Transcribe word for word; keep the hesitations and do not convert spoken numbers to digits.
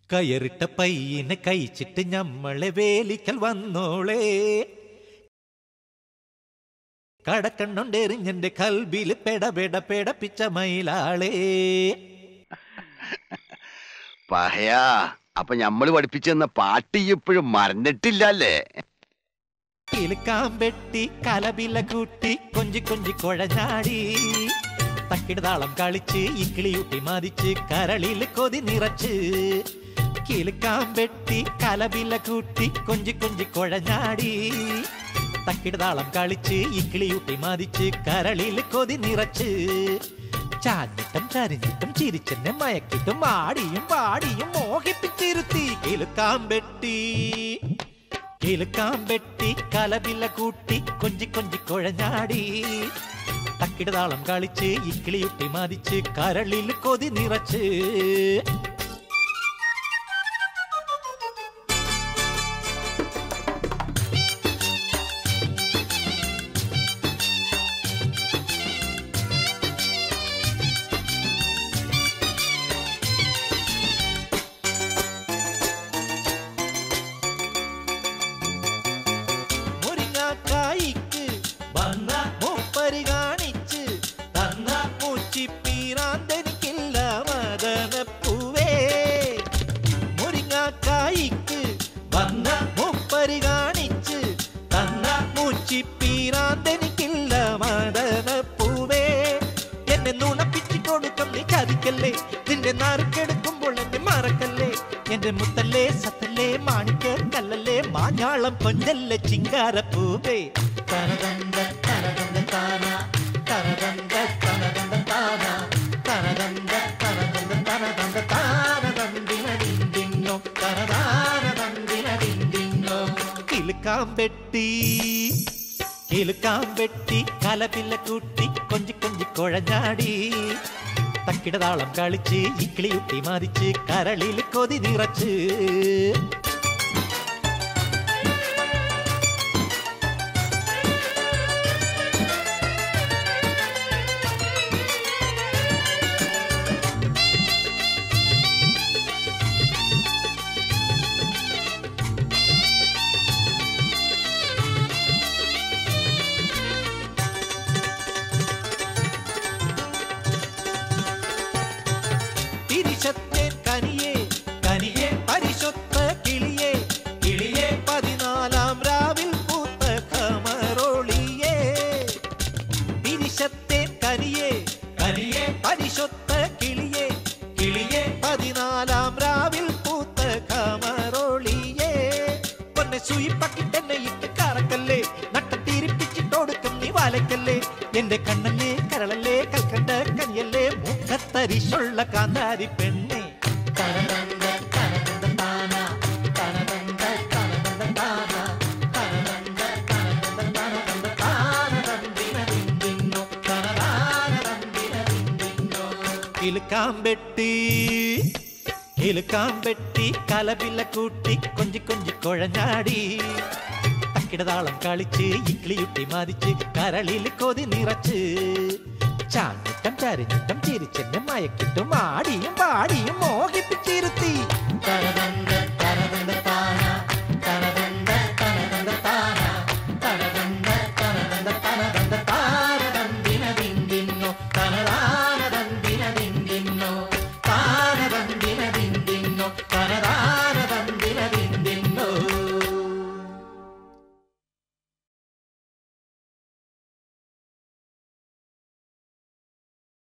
കയറിട്ട പയ്യനെ കഴിച്ചിട്ട് ഞമ്മളെ വേലിക്കൽ വന്നോളേ കടക്കണ്ണുണ്ടെറിഞ്ഞെന്റെ കൽബില് പെട പെട പെടപ്പിച്ച മയിലാളേ. പഹയാ അപ്പൊ ഞമ്മള് പഠിപ്പിച്ചെന്ന പാട്ട് ഇപ്പോഴും മറന്നിട്ടില്ലല്ലേ? കിലുക്കാമ്പെട്ടി കലബില കൂട്ടി കൊഞ്ചി കൊഞ്ചി കുഴഞ്ഞാടി തക്കിടതാളം കളിച്ച് ഇക്കിളിയൂട്ടി മതിച്ച് കരളിൽ കൊതി നിറച്ച്. കിലുക്കാമ്പെട്ടി കലബില കൂട്ടി കൊഞ്ചി കൊഞ്ചി കുഴഞ്ഞാടി തക്കിടതാളം കളിച്ച് ഇക്കിളിയൂട്ടി മതിച്ച് കരളിൽ കൊതി നിറച്ച്. ചാഞ്ഞിട്ടും ചരിഞ്ഞിട്ടും ചിരിച്ചെന്നെ മയക്കിട്ടും ആടിയും പാടിയും മോഹിപ്പിച്ചിരുത്തി. കിലുക്കാമ്പെട്ടി കിലുക്കാമ്പെട്ടി കലബില കൂട്ടി കൊഞ്ചി കൊഞ്ചി കുഴഞ്ഞാടി തക്കിടതാളം കളിച്ച് ഇക്കിളിയുട്ടി മതിച്ച് കരളിൽ കൊതി നിറച്ച്. മുരിങ്ങാക്കായിക്ക് വന്ന മൂപ്പര് കാണിച്ച് തന്ന മൂച്ചിപ്പീരാന്തെനിക്കില്ല മദനപ്പൂവേ. മുരിങ്ങാക്കായിക്ക് വന്ന മൂപ്പര് കാണിച്ച് തന്ന മൂച്ചിപ്പീരാന്തെനിക്കില്ല മദനപ്പൂവേ. എന്നെ നുണപ്പിച്ചു കൊടുക്കം നീ ചതിക്കല്ലേ, നിന്റെ നാറുക്കെടുക്കുമ്പോൾ എന്നെ മറക്കല്ലേ. എന്റെ മുത്തല്ലേ സത്തല്ലേ മാണിക്ക കല്ലല്ലേ മാഞ്ഞാളം കൊഞ്ചല്ലേ ചിങ്കാരപ്പൂവേ. തനതന്ത തനതന്ത താന തനതന്ത തനതന്ത താന തനതന്ത തനതന്ത തനതന്ത താനതന്തിനോ തനതാനതന്തിനോ. കിലുക്കാമ്പെട്ടി കിലുക്കാമ്പെട്ടി കലപില കൂട്ടി കൊഞ്ചി കൊഞ്ചി കുഴഞ്ഞാടി തക്കിടതാളം കളിച്ച് ഇക്കിളിയുട്ടി മതിച്ച് കരളിൽ കൊതി നിറച്ച്. കനിയേ കനിയേ പരിശുദ്ധ കിളിയേ കിളിയേ പതിനാലാം രാവിൽ പൂത്ത കമറോളിയേ. പിരിശത്തെ കനിയേ കനിയേ പരിശുദ്ധ കിളിയേ കിളിയേ പതിനാലാം രാവിൽ പൂത്ത കമറോളിയേ. പൊന്നെ സൂയിപ്പക്കിട്ടെന്നെ ഇട്ട് കറക്കല്ലേ, നട്ടം തിരിപ്പിച്ചിട്ടോടുക്കും നീ വാലക്കല്ലേ. എന്റെ കണ്ണല്ലേ കരളല്ലേ കൽക്കണ്ട കനിയല്ലേ മുഖത്തരിശുള്ള കാന്താരി പെണ്ണെ. തനതന്ത തനതന്ത താന തനതന്ത തനതന്ത താന തനതന്ത തനതന്ത തനതന്ത താനതന്തിനോ തനതാനതന്തിനോ. കിലുക്കാമ്പെട്ടി കിലുക്കാമ്പെട്ടി കലബില കൂട്ടി കൊഞ്ചി കൊഞ്ചി കുഴഞ്ഞാടി തക്കിടതാളം കളിച്ച് ഇക്കിളിയുട്ടി മതിച്ച് കരളിൽ കൊതി നിറച്ച്. ചാഞ്ഞിട്ടം ചരിഞ്ഞിട്ടം ചിരിച്ചെന്നെ മയക്കിട്ടും ആടിയും പാടിയും മോഹിപ്പിച്ചിരുത്തി.